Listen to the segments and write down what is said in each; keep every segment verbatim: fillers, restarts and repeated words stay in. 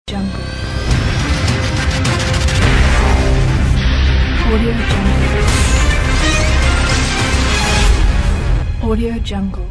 Jungle. Audio Jungle. Audio Jungle.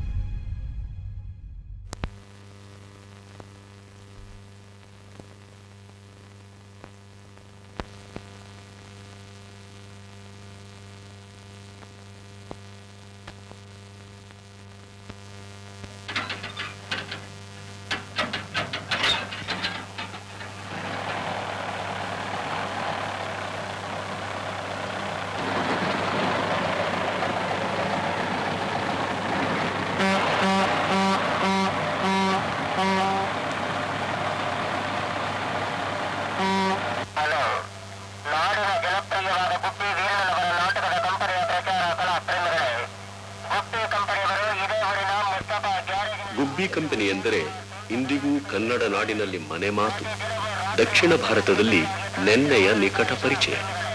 Gubbi company ಎಂದರೆ ಇಂದಿಗೂ ಕನ್ನಡ ನಾಡಿನಲ್ಲಿ ಮನೆ ಮಾತು. ದಕ್ಷಿಣ ಭಾರತದಲ್ಲಿ ನೆನ್ನೆಯ ನಿಕಟ ಪರಿಚಯ.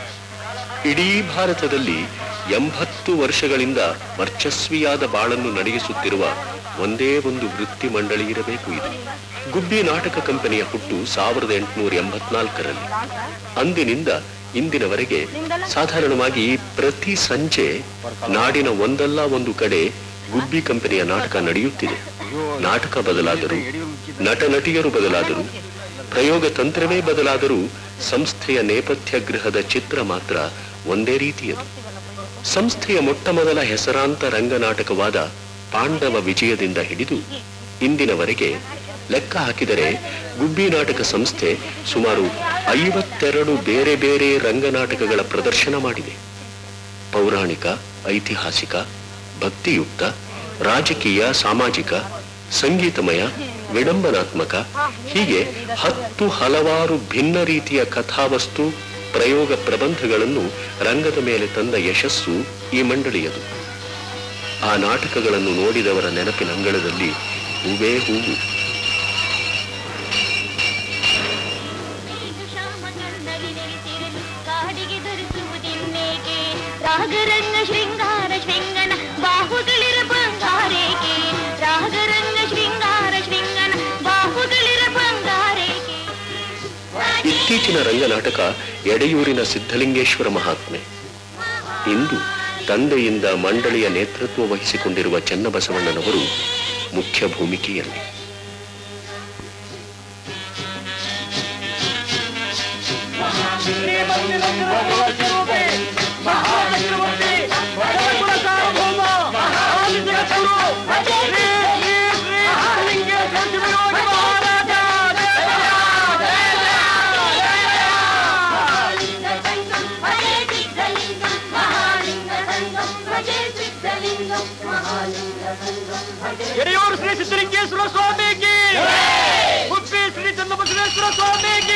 ಇಡೀ ಭಾರತದಲ್ಲಿ ಎಂಬತ್ತು ವರ್ಷಗಳಿಂದ ವರ್ಚಸ್ವಿಯಾದ ಬಾಳನ್ನು ನಡೆಸುತ್ತಿರುವ ಒಂದೇ ಒಂದು ವೃತ್ತಿ ಮಂಡಳಿ ಇರಬೇಕು ಇದು. ಗುಬ್ಬಿ ನಾಟಕ ಕಂಪನಿಯ ಹುಟ್ಟು ಸಾವಿರದ ಎಂಟುನೂರ ಎಂಬತ್ನಾಲ್ಕರಲ್ಲಿ. ಅಂದಿನಿಂದ ಇಂದಿನವರೆಗೆ ಸಾಧಾರಣವಾಗಿ ಪ್ರತಿ ಸಂಜೆ ನಾಡಿನ ಒಂದಲ್ಲ ಒಂದು ಕಡೆ ಗುಬ್ಬಿ ಕಂಪನಿಯ ನಾಟಕ ನಡೆಯುತ್ತಿದೆ. ನಾಟಕ ಬದಲಾದರೂ, ನಟ ನಟಿಯರು ಬದಲಾದರೂ, ಪ್ರಯೋಗ ತಂತ್ರವೇ ಬದಲಾದರೂ ಸಂಸ್ಥೆಯ ನೇಪಥ್ಯ ಗೃಹದ ಚಿತ್ರ ಮಾತ್ರ ಒಂದೇ ರೀತಿಯದು. ಸಂಸ್ಥೆಯ ಮೊಟ್ಟ ಮೊದಲ ಹೆಸರಾಂತ ರಂಗನಾಟಕವಾದ ಪಾಂಡವ ವಿಜಯದಿಂದ ಹಿಡಿದು ಇಂದಿನವರೆಗೆ ಲೆಕ್ಕ ಹಾಕಿದರೆ ಗುಬ್ಬಿ ನಾಟಕ ಸಂಸ್ಥೆ ಸುಮಾರು ಐವತ್ತೆರಡು ಬೇರೆ ಬೇರೆ ರಂಗನಾಟಕಗಳ ಪ್ರದರ್ಶನ ಮಾಡಿದೆ. ಪೌರಾಣಿಕ, ಐತಿಹಾಸಿಕ, ಭಕ್ತಿಯುಕ್ತ, ರಾಜಕೀಯ, ಸಾಮಾಜಿಕ, ಸಂಗೀತಮಯ, ವಿಡಂಬನಾತ್ಮಕ, ಹೀಗೆ ಹತ್ತು ಹಲವಾರು ಭಿನ್ನ ರೀತಿಯ ಕಥಾವಸ್ತು, ಪ್ರಯೋಗ ಪ್ರಬಂಧಗಳನ್ನು ರಂಗದ ಮೇಲೆ ತಂದ ಯಶಸ್ಸು ಈ ಮಂಡಳಿಯದು. ಆ ನಾಟಕಗಳನ್ನು ನೋಡಿದವರ ನೆನಪಿನ ಅಂಗಳದಲ್ಲಿ ಹೂವೇ ಹೂವು. ರಾಗರಂಗ ಶೃಂಗಾರ ಶೃಂಗನ ಬಾಹುಗಳಿರ ಬಂಗಾರೇಕೆ, ರಾಗರಂಗ ಶೃಂಗಾರ ಶೃಂಗನ ಬಾಹುಗಳಿರ ಬಂಗಾರೇಕೆ. ಇತ್ತೀಚಿನ ರಂಗನಾಟಕ ಎಡೆಯೂರಿನ ಸಿದ್ಧಲಿಂಗೇಶ್ವರ ಮಹಾತ್ಮೆ. ಇಂದು ತಂದೆಯಿಂದ ಮಂಡಳಿಯ ನೇತೃತ್ವ ವಹಿಸಿಕೊಂಡಿರುವ ಚನ್ನಬಸವಣ್ಣನವರು ಮುಖ್ಯ ಭೂಮಿಕೆಯಲ್ಲಿ. ಎಡೆಯೂರು ಶ್ರೀ ಸಿದ್ಧಲಿಂಗೇಶ್ವರ ಸ್ವಾಮಿಗೆ, ಗುಬ್ಬಿ ಶ್ರೀ ಚನ್ನಬಸವೇಶ್ವರ ಸ್ವಾಮಿಗೆ.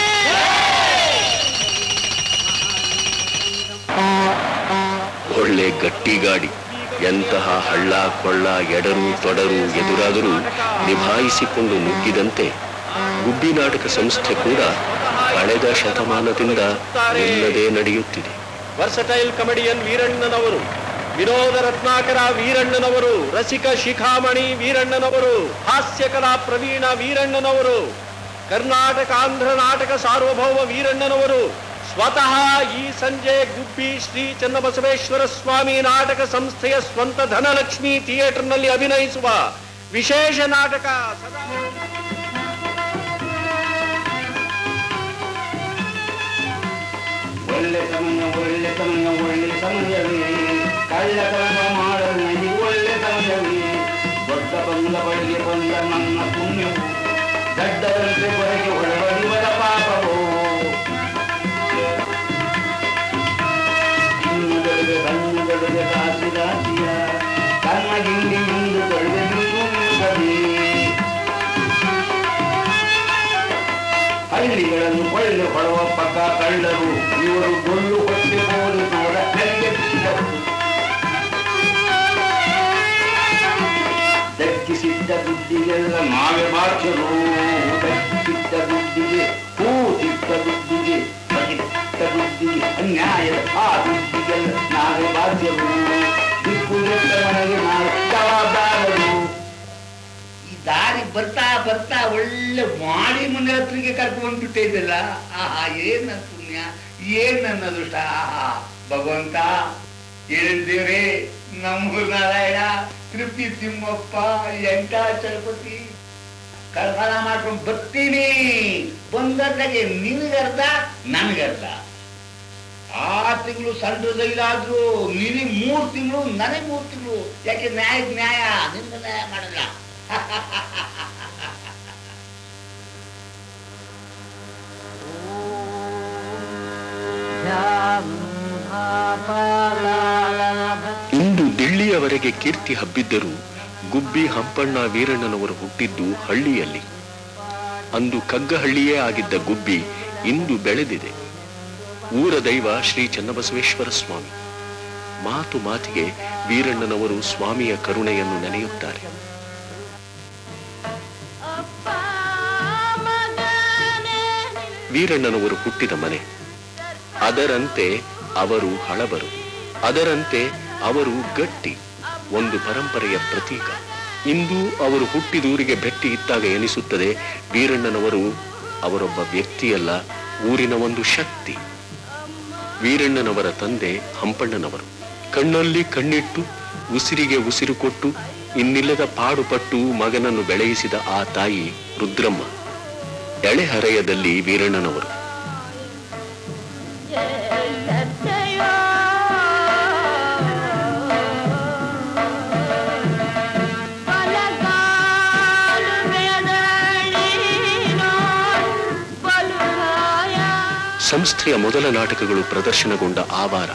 ಒಳ್ಳೆ ಗಟ್ಟಿ ಗಾಡಿ. ಎಂತಹ ಹಳ್ಳ ಕೊಳ್ಳ, ಎಡರು ತೊಡರು ಎದುರಾದರೂ ನಿಭಾಯಿಸಿಕೊಂಡು ನುಗ್ಗಿದಂತೆ ಗುಬ್ಬಿ ನಾಟಕ ಸಂಸ್ಥೆ ಕೂಡ ಕಳೆದ ಶತಮಾನದಿಂದ ಇಲ್ಲದೆ ನಡೆಯುತ್ತಿದೆ. ವರ್ಸಟೈಲ್ ಕಮೆಡಿಯನ್ ವೀರಣ್ಣನವರು, ವಿನೋದ ರತ್ನಾಕರ ವೀರಣ್ಣನವರು, ರಸಿಕ ಶಿಖಾಮಣಿ ವೀರಣ್ಣನವರು, ಹಾಸ್ಯ ಕಲಾ ಪ್ರವೀಣ ವೀರಣ್ಣನವರು, ಕರ್ನಾಟಕ ಆಂಧ್ರ ನಾಟಕ ಸಾರ್ವಭೌಮ ವೀರಣ್ಣನವರು ಸ್ವತಃ ಈ ಸಂಜೆ ಗುಬ್ಬಿ ಶ್ರೀ ಚನ್ನಬಸವೇಶ್ವರ ಸ್ವಾಮಿ ನಾಟಕ ಸಂಸ್ಥೆಯ ಸ್ವಂತ ಧನಲಕ್ಷ್ಮಿ ಥಿಯೇಟರ್ನಲ್ಲಿ ಅಭಿನಯಿಸುವ ವಿಶೇಷ ನಾಟಕ ಸದಾ ಒಳ್ಳೆ ಸಮಯ ಒಳ್ಳೆ ಸಮಯ ಒಳ್ಳೆ ಸಮಯವೇ, ಕಳ್ಳತನ ಮಾಡಲು ನನಗೆ ಒಳ್ಳೆ ಸಮಯವೇ. ದೊಡ್ಡ ಬಂದ ಬಳಿಗೆ ಬಂದ ನನ್ನ ಪುಣ್ಯವು, ದಡ್ಡರಂತೆ ಹೊರಗೆ ಹೊರಬರುವರ ಪಾಪವು. ಇನ್ನುಗಳಿಗೆ ಕಣ್ಣುಗಳಿಗೆ ರಾಶಿ ರಾಶಿಯ ಕನ್ನ ಗಿಂಡಿ ಇಂದು ತೊಳೆದು ನಿಲ್ಲುತ್ತದೆ. ಹಳ್ಳಿಗಳನ್ನು ಕೊಳ್ಳೆ ಹೊಡುವ ಪಕ್ಕ ಕಳ್ಳರು, ಇವರು ಡೊಳ್ಳು ಹೊಟ್ಟೆ ಹೋದು ನೋಡ ದಕ್ಕಿಸಿದ್ದ ದುಡ್ಡಿಗೆಲ್ಲ ನಾವೇ ಬಾಚರು. ದಕ್ಕಿಸಿದ್ದ ದುಡ್ಡಿಗೆ, ಕೂತಿದ್ದ ದುಡ್ಡಿಗೆ, ಬಗೆಟ್ಟ ದುಡ್ಡಿಗೆ, ಅನ್ಯಾಯದ ಆ ದುಡ್ಡಿಗೆಲ್ಲ ನಾವೇ ಬಾಧ್ಯರು. ದಿಕ್ಕು ಮನೆಗೆ ನಾವು ಜವಾಬ್ದಾರರು. ಈ ದಾರಿ ಬರ್ತಾ ಬರ್ತಾ ಒಳ್ಳೆ ಮಾಡಿ ಮನೆ ಹತ್ರಿಗೆ ಕರ್ಕೊಂಡ್ಬಿಟ್ಟೆ ಇದೆಲ್ಲ. ಆಹಾ, ಏನ್ ನನ್ನ ಪುಣ್ಯ, ಏನ್ ನನ್ನ ಅದೃಷ್ಟ. ಆಹಾ ಭಗವಂತ, ಏನ್ ದೇವ್ರೇ, ನಮ್ಮ ನಾರಾಯಣ, ತೃಪ್ತಿ ತಿಮ್ಮಪ್ಪ, ಎಂಟ ಚಲಪತಿ ಕಳ್ಸಾಲ ಮಾಡ್ಕೊಂಡು ಬರ್ತೀನಿ. ಬಂದಾಗೆ ನಿನಗರ್ಧ ನನಗರ್ಧ. ಆರು ತಿಂಗಳು ಸಣ್ಣ ರಜೆಗಿಲಾದ್ರು ನಿನಗೆ ಮೂರು ತಿಂಗಳು, ನನಗೆ ಮೂರು ತಿಂಗಳು. ಯಾಕೆ ನ್ಯಾಯಕ್ಕೆ ನ್ಯಾಯ, ನಿಮ್ಗೆ ನ್ಯಾಯ ಮಾಡಲ್ಲ. ಇಂದು ದಿಳ್ಳಿಯವರೆಗೆ ಕೀರ್ತಿ ಹಬ್ಬಿದ್ದರೂ ಗುಬ್ಬಿ ಹಂಪಣ್ಣ ವೀರಣ್ಣನವರು ಹುಟ್ಟಿದ್ದು ಹಳ್ಳಿಯಲ್ಲಿ. ಅಂದು ಕಗ್ಗಹಳ್ಳಿಯೇ ಆಗಿದ್ದ ಗುಬ್ಬಿ ಇಂದು ಬೆಳೆದಿದೆ. ಊರ ದೈವ ಶ್ರೀ ಚನ್ನಬಸವೇಶ್ವರ ಸ್ವಾಮಿ. ಮಾತು ಮಾತಿಗೆ ವೀರಣ್ಣನವರು ಸ್ವಾಮಿಯ ಕರುಣೆಯನ್ನು ನೆನೆಯುತ್ತಾರೆ. ವೀರಣ್ಣನವರು ಹುಟ್ಟಿದ ಮನೆ, ಅದರಂತೆ ಅವರು ಹಳಬರು, ಅದರಂತೆ ಅವರು ಗಟ್ಟಿ, ಒಂದು ಪರಂಪರೆಯ ಪ್ರತೀಕ. ಇಂದು ಅವರು ಹುಟ್ಟಿದೂರಿಗೆ ಭೇಟಿ ಇದ್ದಾಗ ಎನಿಸುತ್ತದೆ, ವೀರಣ್ಣನವರು ಅವರೊಬ್ಬ ವ್ಯಕ್ತಿಯಲ್ಲ, ಊರಿನ ಒಂದು ಶಕ್ತಿ. ವೀರಣ್ಣನವರ ತಂದೆ ಹಂಪಣ್ಣನವರು ಕಣ್ಣಲ್ಲಿ ಕಣ್ಣಿಟ್ಟು, ಉಸಿರಿಗೆ ಉಸಿರು ಕೊಟ್ಟು, ಇನ್ನಿಲ್ಲದ ಪಾಡುಪಟ್ಟು ಮಗನನ್ನು ಬೆಳೆಯಿಸಿದ ಆ ತಾಯಿ ರುದ್ರಮ್ಮ. ಎಳೆಹರೆಯದಲ್ಲಿ ವೀರಣ್ಣನವರು. ಸಂಸ್ಥೆಯ ಮೊದಲ ನಾಟಕಗಳು ಪ್ರದರ್ಶನಗೊಂಡ ಆ ವಾರ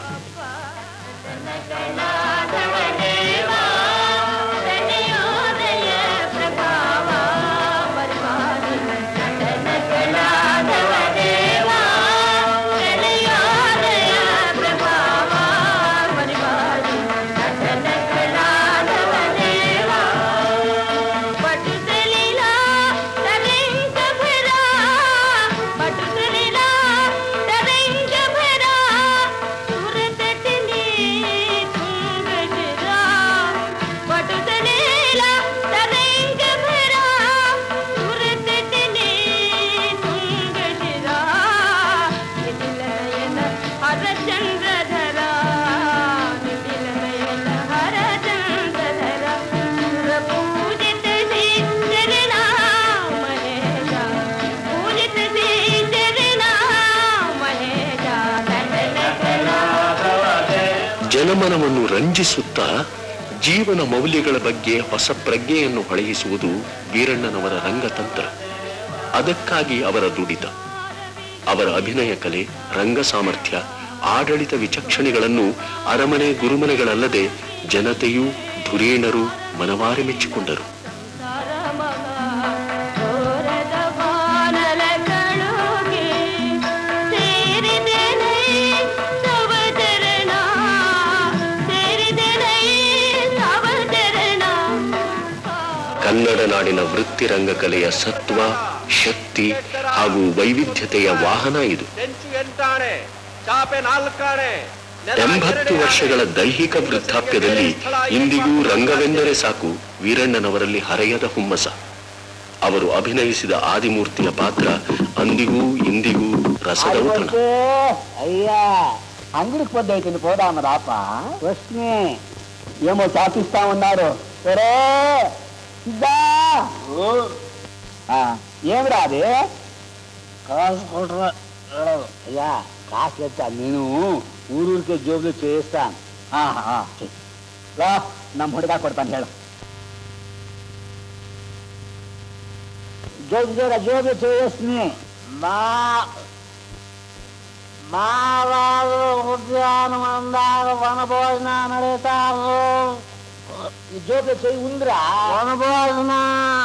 ಜನಮನವನ್ನು ರಂಜಿಸುತ್ತಾ ಜೀವನ ಮೌಲ್ಯಗಳ ಬಗ್ಗೆ ಹೊಸ ಪ್ರಜ್ಞೆಯನ್ನು ಹೊಳೆಯಿಸುವುದು ವೀರಣ್ಣನವರ ರಂಗತಂತ್ರ. ಅದಕ್ಕಾಗಿ ಅವರ ದುಡಿತ, ಅವರ ಅಭಿನಯ ಕಲೆ, ರಂಗ ಸಾಮರ್ಥ್ಯ, ಆಡಳಿತ ವಿಚಕ್ಷಣೆಗಳನ್ನು ಅರಮನೆ ಗುರುಮನೆಗಳಲ್ಲದೆ ಜನತೆಯೂ ಧುರೀಣರು ಮನವಾರಿ ಮೆಚ್ಚಿಕೊಂಡರು. ಕನ್ನಡ ನಾಡಿನ ವೃತ್ತಿ ರಂಗಕಲೆಯ ಸತ್ವ, ಶಕ್ತಿ ಹಾಗೂ ವೈವಿಧ್ಯತೆಯ ವಾಹನ ಇದು. ಎಂಬತ್ತು ವರ್ಷಗಳ ದೈಹಿಕ ವೃದ್ಧಾಪ್ಯದಲ್ಲಿ ಇಂದಿಗೂ ರಂಗವೆಂದರೆ ಸಾಕು ವೀರಣ್ಣನವರಲ್ಲಿ ಹರೆಯದ ಹುಮ್ಮಸ. ಅವರು ಅಭಿನಯಿಸಿದ ಆದಿಮೂರ್ತಿಯ ಪಾತ್ರ ಅಂದಿಗೂ ಇಂದಿಗೂ ರಸದ ಔತಣ. అయ్య అంగడికి పొద్దు పోదామ రాప వస్ని ఏమో చాపిస్తా ఉన్నారు. సరే సిద్ధా ఏమిరా అది కాసు కొట్రా అయ్యా కాసు తెచ్చా నేను ఊరూరికే జోబులు చేస్తాను. ನಮ್ಮ ಹುಡುಗ ಕೊಡ್ತಾನೆ ಹೇಳು. జోబు జోడ జోబు చేసి మా మావాళ్ళు ఉద్యానం అందాక వనభోజన నడుతారు. ఈ జోబు చేయి ఉందిరా వనభోజన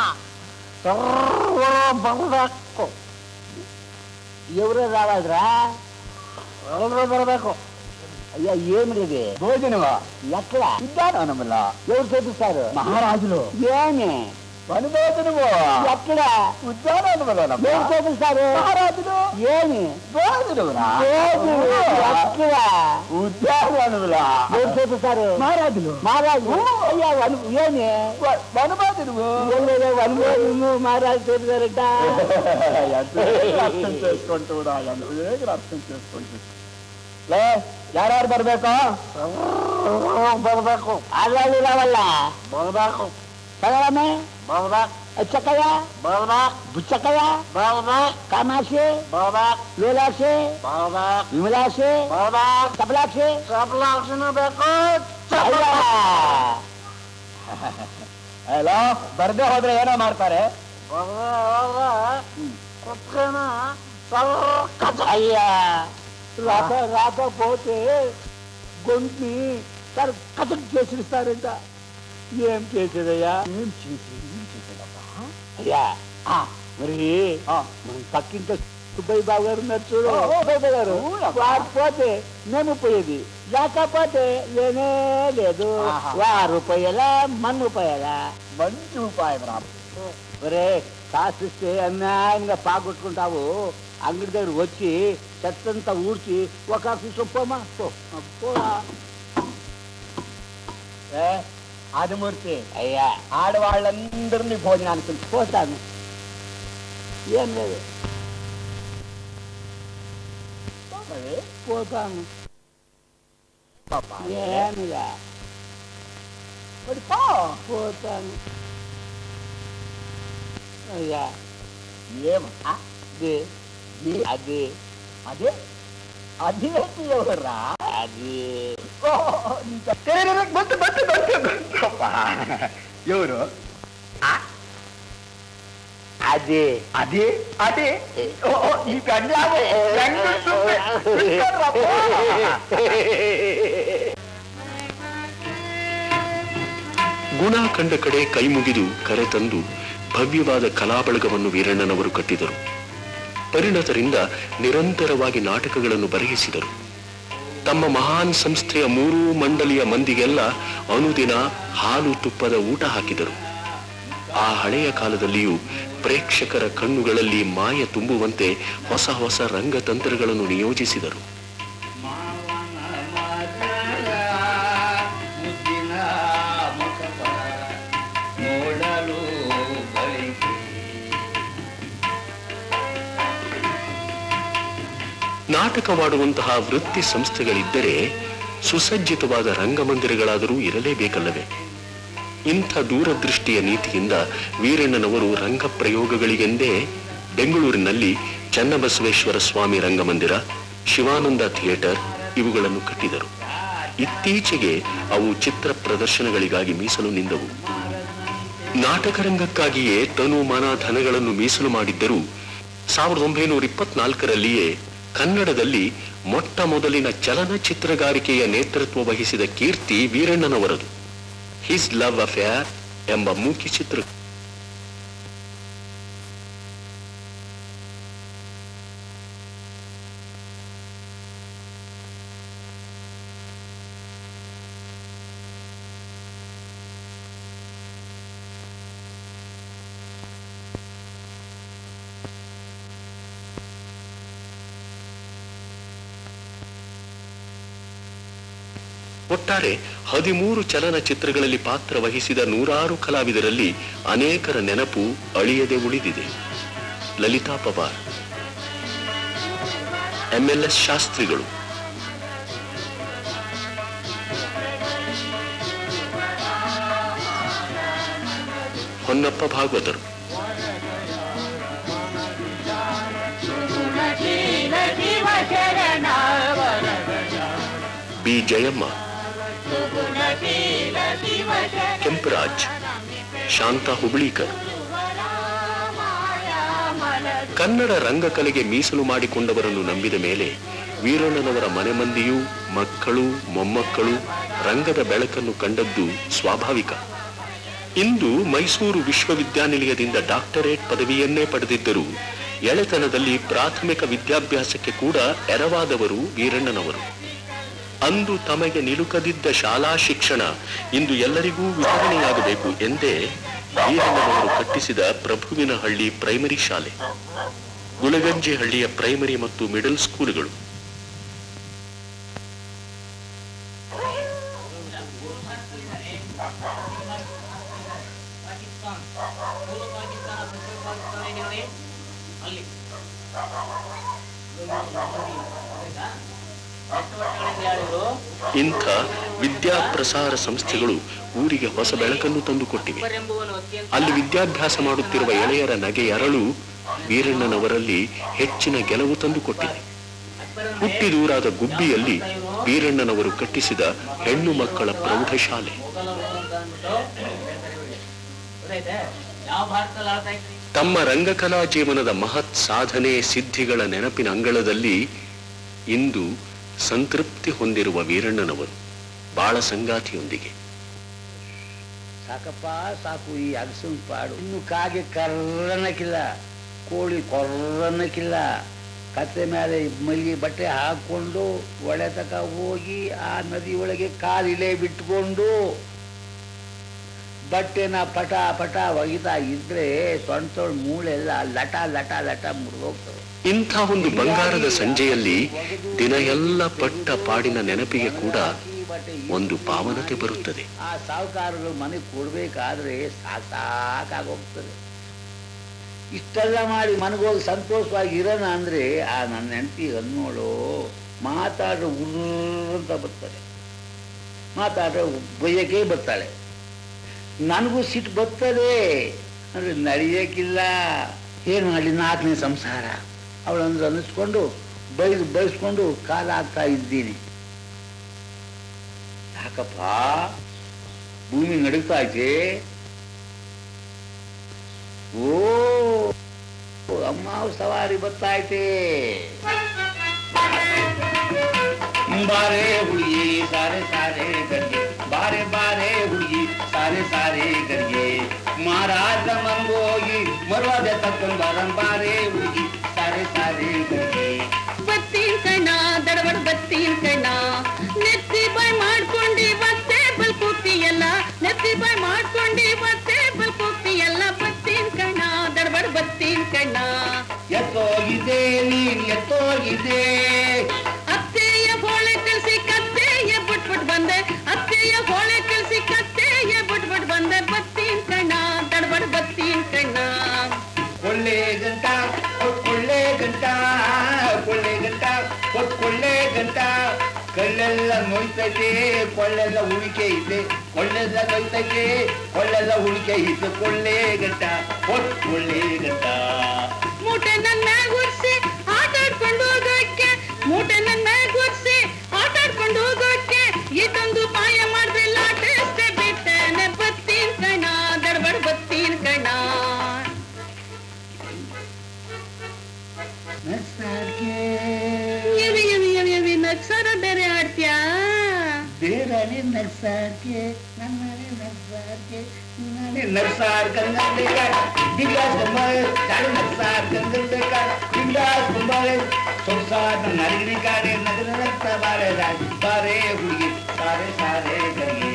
బరಬೇಕು. ఎవరే రావాలిరా? ఎవరు బరಬೇಕು. అయ్యా ఏమిటిది భోజనమా? ఎక్కడ ఇద్దాను నమ్మలా? ఎవరు చేపిస్తారు? మహారాజులు. ఏమి అనుభవతుడు ఎక్కడ ఉద్యానం సార్ ఏమి ఉద్యానములా సార్ మహారాజులు మహారాజు అయ్యా ఏమి వనబాదుడు వనబాదు మహారాజు చెప్పారట ಅರ್ಥಂ చేసుకుంటూ ಅರ್ಥಂ చేసుకుంటూ ಲೇ ಯಾರ್ಯಾರು ಬರ್ಬೇಕು ಬರ್ಬೇಕು ಅದ್ರಲ್ಲಿ ಇದಾವಲ್ಲ ಬರ್ಬೇಕು ಸಗರಮೆ ಬರ್ಬೇಕು ಚಕ್ಕಯ್ಯ ಬರ್ಬೇಕು ಬುಚ್ಚಕ್ಕಯ್ಯ ಬರ್ಬೇಕು ಕಾಮಾಕ್ಷಿ ಬರ್ಬೇಕು ಲೀಲಾಕ್ಷಿ ಬರ್ಬೇಕು ವಿಮಲಾಕ್ಷಿ ಬರ್ಬೇಕು ಕಪಲಾಕ್ಷಿ ಕಪಲಾಕ್ಷಿನೂ ಬೇಕು ಹಲೋ ಬರ್ದೇ ಹೋದ್ರೆ ಏನೋ ಮಾಡ್ತಾರೆ అయ్యా రాక రాకపోతే గొంతుని సార్ కథకు చేసిస్తారంట ఏం చేసేదయ్యా ఏం చేసేది ఏం చేసేదమ్మా అయ్యా మరి మనం పక్కింట సుబ్బయ్య బాబు గారు ఉన్నారు చూడు సుబ్బయ్య గారు వారిపోతే మేము పోయేది లేకపోతే లేనే లేదు వారు పోయేలా మన్ను పోయేలా మంచి ఉపాయం రా ఒరే కాసిస్తే అన్యాయంగా పాగొట్టుకుంటావు అంగడి దగ్గర వచ్చి చెత్తంతా ఊడ్చి ఒక ఆఫీస్ ఒప్పమా ఆదిమూర్తి అయ్యా ఆడవాళ్ళందరినీ భోజనానికి పోతాను ఏం లేదు పోతాను ఏమిగా పోతాను అయ్యా ఏమా అదే అదే అదే అది ఎవర్రా అది ఎవరు అదే అదే అదే ఈ ಗುಣ ಕಂಡ ಕಡೆ ಕೈ ಮುಗಿದು ಕರೆತಂದು ಭವ್ಯವಾದ ಕಲಾಬಳಗವನ್ನು ವೀರಣ್ಣನವರು ಕಟ್ಟಿದರು. ಪರಿಣತರಿಂದ ನಿರಂತರವಾಗಿ ನಾಟಕಗಳನ್ನು ಬರೆಯಿಸಿದರು. ತಮ್ಮ ಮಹಾನ್ ಸಂಸ್ಥೆಯ ಮೂರೂ ಮಂಡಲಿಯ ಮಂದಿಗೆಲ್ಲ ಅನುದಿನ ಹಾಲು ತುಪ್ಪದ ಊಟ ಹಾಕಿದರು. ಆ ಹಳೆಯ ಕಾಲದಲ್ಲಿಯೂ ಪ್ರೇಕ್ಷಕರ ಕಣ್ಣುಗಳಲ್ಲಿ ಮಾಯ ತುಂಬುವಂತೆ ಹೊಸ ಹೊಸ ರಂಗತಂತ್ರಗಳನ್ನು ನಿಯೋಜಿಸಿದರು. ನಾಟಕವಾಡುವಂತಹ ವೃತ್ತಿ ಸಂಸ್ಥೆಗಳಿದ್ದರೆ ಸುಸಜ್ಜಿತವಾದ ರಂಗಮಂದಿರಗಳಾದರೂ ಇರಲೇಬೇಕಲ್ಲವೇ? ಇಂಥ ದೂರದೃಷ್ಟಿಯ ನೀತಿಯಿಂದ ವೀರಣ್ಣನವರು ರಂಗ ಪ್ರಯೋಗಗಳಿಗೆಂದೇ ಬೆಂಗಳೂರಿನಲ್ಲಿ ಚನ್ನಬಸವೇಶ್ವರ ಸ್ವಾಮಿ ರಂಗಮಂದಿರ, ಶಿವಾನಂದ ಥಿಯೇಟರ್ ಇವುಗಳನ್ನು ಕಟ್ಟಿದರು. ಇತ್ತೀಚೆಗೆ ಅವು ಚಿತ್ರ ಪ್ರದರ್ಶನಗಳಿಗಾಗಿ ಮೀಸಲು ನಿಂದವು. ನಾಟಕ ರಂಗಕ್ಕಾಗಿಯೇ ತನು ಮನ ಧನಗಳನ್ನು ಮೀಸಲು ಮಾಡಿದ್ದರೂ ಸಾವಿರದ ಒಂಬೈನೂರ ಇಪ್ಪತ್ನಾಲ್ಕರಲ್ಲಿಯೇ ಕನ್ನಡದಲ್ಲಿ ಮೊಟ್ಟ ಮೊದಲಿನ ಚಲನಚಿತ್ರಗಾರಿಕೆಯ ನೇತೃತ್ವ ವಹಿಸಿದ ಕೀರ್ತಿ ವೀರಣ್ಣನವರದು. ಹಿಸ್ ಲವ್ ಅಫೇರ್ ಎಂಬ ಮೂಕಿ ಚಿತ್ರ ಒಟ್ಟಾರೆ ಹದಿಮೂರು ಚಲನಚಿತ್ರಗಳಲ್ಲಿ ಪಾತ್ರ ವಹಿಸಿದ ನೂರಾರು ಕಲಾವಿದರಲ್ಲಿ ಅನೇಕರ ನೆನಪು ಅಳಿಯದೆ ಉಳಿದಿದೆ. ಲಲಿತಾ ಪವಾರ್, ಎಂಎಲ್ಎಸ್ ಶಾಸ್ತ್ರಿಗಳು, ಹೊನ್ನಪ್ಪ ಭಾಗವತರು, ಬಿ ಜಯಮ್ಮ, ಕೆಂಪರಾಜ್, ಶಾಂತಾ ಹುಬ್ಳೀಕರ್. ಕನ್ನಡ ರಂಗಕಲೆಗೆ ಮೀಸಲು ಮಾಡಿಕೊಂಡವರನ್ನು ನಂಬಿದ ಮೇಲೆ ವೀರಣ್ಣನವರ ಮನೆ ಮಂದಿಯೂ ಮಕ್ಕಳು ಮೊಮ್ಮಕ್ಕಳು ರಂಗದ ಬೆಳಕನ್ನು ಕಂಡದ್ದು ಸ್ವಾಭಾವಿಕ. ಇಂದು ಮೈಸೂರು ವಿಶ್ವವಿದ್ಯಾನಿಲಯದಿಂದ ಡಾಕ್ಟರೇಟ್ ಪದವಿಯನ್ನೇ ಪಡೆದಿದ್ದರು. ಎಳೆತನದಲ್ಲಿ ಪ್ರಾಥಮಿಕ ವಿದ್ಯಾಭ್ಯಾಸಕ್ಕೆ ಕೂಡ ಎರವಾದವರು ವೀರಣ್ಣನವರು. ಅಂದು ತಮಗೆ ನಿಲುಕದಿದ್ದ ಶಾಲಾ ಶಿಕ್ಷಣ ಇಂದು ಎಲ್ಲರಿಗೂ ವಿತರಣೆಯಾಗಬೇಕು ಎಂದೇ ವೀರಣ್ಣನವರು ಕಟ್ಟಿಸಿದ ಪ್ರಭುವಿನ ಹಳ್ಳಿ ಪ್ರೈಮರಿ ಶಾಲೆ, ಗುಳಗಂಜಿ ಹಳ್ಳಿಯ ಪ್ರೈಮರಿ ಮತ್ತು ಮಿಡಲ್ ಸ್ಕೂಲುಗಳು. ಇಂಥ ವಿದ್ಯಾಪ್ರಸಾರ ಸಂಸ್ಥೆಗಳು ಊರಿಗೆ ಹೊಸ ಬೆಳಕನ್ನು ತಂದುಕೊಟ್ಟಿವೆ. ಅಲ್ಲಿ ವಿದ್ಯಾಭ್ಯಾಸ ಮಾಡುತ್ತಿರುವ ಎಳೆಯರ ನಗೆ ಅರಳು ವೀರಣ್ಣನವರಲ್ಲಿ ಹೆಚ್ಚಿನ ಗೆಲುವು ತಂದುಕೊಟ್ಟಿದೆ. ಹುಟ್ಟಿದೂರಾದ ಗುಬ್ಬಿಯಲ್ಲಿ ವೀರಣ್ಣನವರು ಕಟ್ಟಿಸಿದ ಹೆಣ್ಣು ಮಕ್ಕಳ ಪ್ರೌಢಶಾಲೆ. ತಮ್ಮ ರಂಗಕಲಾ ಜೀವನದ ಮಹತ್ ಸಾಧನೆ ಸಿದ್ಧಿಗಳ ನೆನಪಿನ ಅಂಗಳದಲ್ಲಿ ಇಂದು ಸಂತೃಪ್ತಿ ಹೊಂದಿರುವ ವೀರಣ್ಣನವರು ಬಾಳ ಸಂಗಾತಿಯೊಂದಿಗೆ. ಸಾಕಪ್ಪ ಸಾಕು, ಈ ಅಗಸನ್ ಪಾಡು. ಇನ್ನು ಕಾಗೆ ಕರ್ರನ್ನಕ್ಕಿಲ್ಲ, ಕೋಳಿ ಕೊರ್ರನ್ನಕ್ಕಿಲ್ಲ. ಕತ್ತೆ ಮೇಲೆ ಮಲ್ಲಿಗೆ ಬಟ್ಟೆ ಹಾಕೊಂಡು ಒಳೆ ತಕ ಹೋಗಿ ಆ ನದಿ ಒಳಗೆ ಕಾಲಿಲೆ ಬಿಟ್ಕೊಂಡು ಬಟ್ಟೆನ ಪಟ ಪಟ ಒಗಿತಾ ಇದ್ರೆ ಸೊಂಟ ಮೂಳೆಲ್ಲ ಲಟ ಲಟ ಲಟ ಮುರಿದೋಗ್ತವೆ. ಇಂಥ ಒಂದು ಬಂಗಾರದ ಸಂಜೆಯಲ್ಲಿ ದಿನ ಎಲ್ಲ ಪಟ್ಟ ಪಾಡಿನ ನೆನಪಿಗೆ ಕೂಡ ಒಂದು ಪಾವನತೆ ಬರುತ್ತದೆ. ಆ ಸಾಹುಕಾರಗಳು ಮನೆಗೆ ಕೊಡ್ಬೇಕಾದ್ರೆ ಸಾಕಾಗೋಗ್ತದೆ. ಇಷ್ಟೆಲ್ಲ ಮಾಡಿ ಮನೆಗೋಗಿ ಸಂತೋಷವಾಗಿ ಇರೋಣ ಅಂದ್ರೆ ಆ ನನ್ನ ಹೆಂಡತಿ ಅನ್ನೋಳು ಮಾತಾಡ್ರೆ ಉರ್ರಂತ ಬರ್ತಾರೆ, ಮಾತಾಡ್ರೆ ಬೈಯಕ್ಕೆ ಬರ್ತಾಳೆ. ನನಗೂ ಸಿಟ್ಟು ಬರ್ತದೆ ಅಂದ್ರೆ ನಡೆಯಕ್ಕಿಲ್ಲ. ಏನು ಮಾಡಲಿ, ನಾಲ್ಕನೇ ಸಂಸಾರ. ಅವಳಂದ್ರೆ ಅನ್ನಿಸ್ಕೊಂಡು ಬೈದು ಬಯಸ್ಕೊಂಡು ಕಾಲ ಆಗ್ತಾ ಇದ್ದೀನಿ. ಯಾಕಪ್ಪ ಭೂಮಿ ನಡುಗ್ತಾ ಐತೆ? ಓ ಅಮ್ಮ ಸವಾರಿ ಬರ್ತಾ ಐತೆ. ಬಾರೆ ಹುಡುಗಿ ಸಾರೆ ಸಾರೆ ಗಡಿಗೆ, ಬಾರೆ ಬಾರೆ ಹುಡುಗಿ ಸಾರೆ ಸಾರೆ ಗಡಿಗೆ, ಮಹಾರಾಜ ಮಂಗೋಗಿ ಮರುವಾದ ತಕ್ಕೊಂಡ್ ಬಾರಂ ಬಾರೆ ಹುಡುಗಿ ಸಾರೆ ಸಾರೆ ಗಡಿಗೆ. ಬತ್ತೀನ್ ಕಣ್ಣ ದಡಬಡ ಬತ್ತೀನ್ ಕಣ್ಣ, ನೆತ್ತಿ ಬಾಯ್ ಮಾಡ್ಕೊಂಡಿ ಮತ್ತೆ ಬಲ್ಕೋಗ್ತಿಯಲ್ಲ, ನೆತ್ತಿ ಬಾಯ್ ಮಾಡ್ಕೊಂಡಿ ಮತ್ತೆ ಬಲ್ಕೋಗ್ತಿಯಲ್ಲ. ಬತ್ತೀನ್ ಕಣ್ಣ ದಡಬಡ ಬತ್ತೀನ್ ಕಣ್ಣ. ಎತ್ತೋಗಿದೆ ನೀನ್ ಎತ್ತೋಗಿದೆ, ಅತ್ತೆಯ ಹೋಳೆ ಕಲ್ಸಿ ಕತ್ತೆಯ ಬಿಟ್ಬಿಟ್ ಬಂದೆ, ಅತ್ತೆಯ ಹೋಳೆ ಕಲ್ಸಿ ಕತ್ತೆಯ ಬಿಟ್ಬಿಟ್ ಬಂದೆ. ಬತ್ತೀನ್ ಕಣ್ಣ ದಡಬಡ ಬತ್ತೀನ್ ಕಣ್ಣ. ಕೊಳ್ಳೆ ಗಂಟ ಕೊಳ್ಳೆ ಗಂಟ ಕೊಳ್ಳೆ ಗಂಟ ಕೊಳ್ಳೆ ಗಂಟ, ಕಲ್ಲೆಲ್ಲ ನೋಯ್ತೈತೆ ಕೊಳ್ಳೆಲ್ಲ ಉಳಿಕೆ ಇದೆ, ಕೊಳ್ಳೆಲ್ಲ ನೋಯ್ತೈತೆ ಕೊಳ್ಳೆಲ್ಲ ಉಳಿಕೆ ಇದೆ. ಕೊಳ್ಳೆ ಗಂಟ ಕೊಳ್ಳೆ ಗಂಟ. ಮೂಟೆ ನನ್ನ ಮ್ಯಾಗ ಉರ್ಸಿ ಆಟಾಡ್ಕೊಂಡು ಹೋಗೋಕ್ಕೆ, ಮೂಟೆ ನನ್ನ ಮ್ಯಾಗ ಉರ್ಸಿ ಆಟಾಡ್ಕೊಂಡು ಹೋಗೋಕ್ಕೆ, ಇದೊಂದು ಪಾಯ ಮಾಡಿದ್ರೆ ಲಾಟಷ್ಟೇ ಬಿಟ್ಟನೆ. ಬತ್ತೀನ್ ಕಣ ದಡಬಡ ಬತ್ತೀನ್ ಕಣ. ಎವಿ ಎವಿ ಎವಿ ಎವಿ ನಗ್ಸಾರ ಬೇರೆ ಆಡ್ತ್ಯಾ? ಬೇರೆ ನಗ್ಸಾರ್ಗೆ ನನ್ನೇ ನಗ್ಸಾರ್ಗೆ ನಾನೇ ನಗ್ಸಾರ್ ಕಂಗಂದೇಕ ಬಿಗ್ಲಾಸ್ ಬೊಂಬಾಳೆ ಚಾಡು ನಗ್ಸಾರ್ ಕಂಗಂದೇಕ ಬಿಗ್ಲಾಸ್ ಬೊಂಬಾಳೆ ಸೊಸಾದ ನರಿಗಿನಿ ಕಾಡೆ ನಗರ ನಗ್ತಾ ಬಾರೆ ರಾಜಿ ಬಾರೆ ಹುಡುಗಿ ಸಾರೆ ಸಾರೆ ಗರಿಗೆ.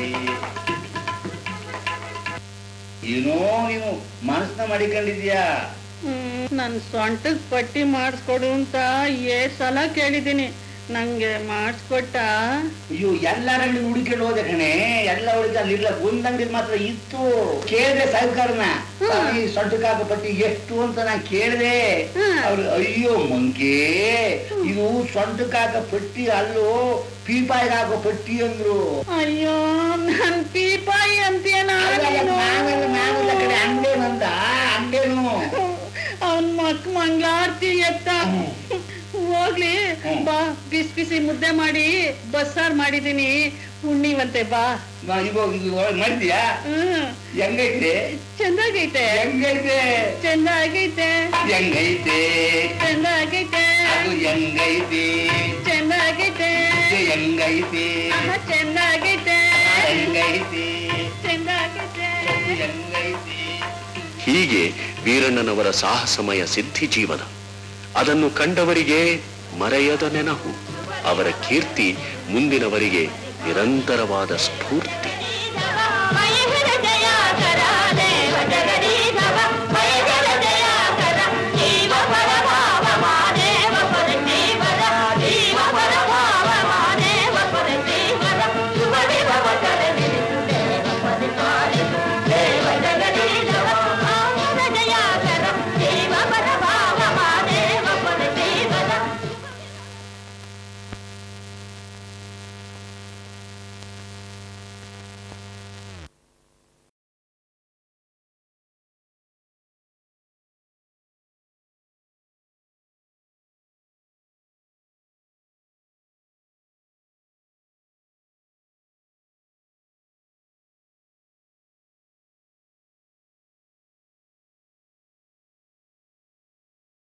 ಏನೋ ನೀನು ಮನಸ್ಸನ್ನ ಮಾಡಿಕೊಂಡಿದ್ಯಾ? ಹ್ಮ್ ನನ್ ಸೊಂಟದ್ ಪಟ್ಟಿ ಮಾಡಿಸ್ಕೊಡು ಅಂತ ಏಟ್ ಸಲ ಕೇಳಿದೀನಿ, ನಂಗೆ ಮಾಡಿಸ್ಕೊಟ್ಟ? ಅಯ್ಯೋ ಎಲ್ಲಾರಲ್ಲಿ ಹುಡುಕಿಡ್ ಹೋದೆ ಕಣೆ, ಎಲ್ಲ ಹುಡುಕಿ ಅಲ್ಲಿ ಇರ್ಲ ಒಂದಂಗಡಿ ಮಾತ್ರ ಇತ್ತು. ಕೇಳಿದೆ ಸಾಹುಕಾರನ, ಸೊಂಟಕ್ಕೆ ಹಾಕೋ ಪಟ್ಟಿ ಎಷ್ಟು ಅಂತ ನಾ ಕೇಳಿದೆ. ಅವ್ರು ಅಯ್ಯೋ ಮಂಕೆ ಇದು ಸೊಂಟಕ್ಕೆ ಹಾಕೋ ಪಟ್ಟಿ ಅಲ್ಲೋ ಪೀಪಾಯಿಗೆ ಹಾಕೋ ಪಟ್ಟಿ ಅಂದ್ರು. ಅಯ್ಯೋ ನನ್ ಪೀಪಾಯಿ ಅಂತೇನ ಕಡೆ ಅಂಗೇನಂದ ಅಂಗೇನು ಅವನ್ ಮಕ್ ಮಂಗ್ಲಾರ್ತಿ ಎತ್ತ ಹೋಗ್ಲಿ ಬಾ, ಬಿಸಿ ಬಿಸಿ ಮುದ್ದೆ ಮಾಡಿ ಬಸ್ಸಾರ್ ಮಾಡಿದೀನಿ, ಉಣ್ಣಿವಂತೆ ಬಾ. ಮಾಡಿದ್ಯಾ? ಹ್ಮ್ ಹೆಂಗೈತೆ? ಚಂದಾಗೈತೆ. ಹೆಂಗೈತೆ? ಚಂದ ಆಗೈತೆ. ಹೆಂಗೈತೆ? ಚಂದ ಆಗೈತೆ. ಅದು ಹೆಂಗೈತೆ? ಚಂದ ಆಗೈತೆ. ಹೆಂಗೈತೆ? ಚಂದ ಆಗೈತೆ. ಹೆಂಗೈತೆ? ಚಂದ ಆಗೈತೆ. ಹೆಂಗೈತೆ? ಹೀಗೆ ವೀರಣ್ಣನವರ ಸಾಹಸಮಯ ಸಿದ್ಧಿ ಜೀವನ, ಅದನ್ನು ಕಂಡವರಿಗೆ ಮರೆಯದ ನೆನಹು, ಅವರ ಕೀರ್ತಿ ಮುಂದಿನವರಿಗೆ ನಿರಂತರವಾದ ಸ್ಫೂರ್ತಿ.